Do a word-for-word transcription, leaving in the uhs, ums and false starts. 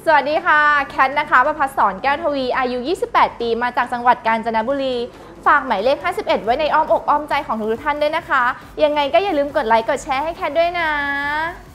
สวัสดีค่ะแคทนะคะประภัสสรแก้วทวีอายุยี่สิบแปดปีมาจากจังหวัดกาญจนบุรีฝากหมายเลขห้าสิบเอ็ดไว้ในอ้อมอกอ้อมใจของทุกท่านด้วยนะคะยังไงก็อย่าลืมกดไลค์กดแชร์ให้แคทด้วยนะ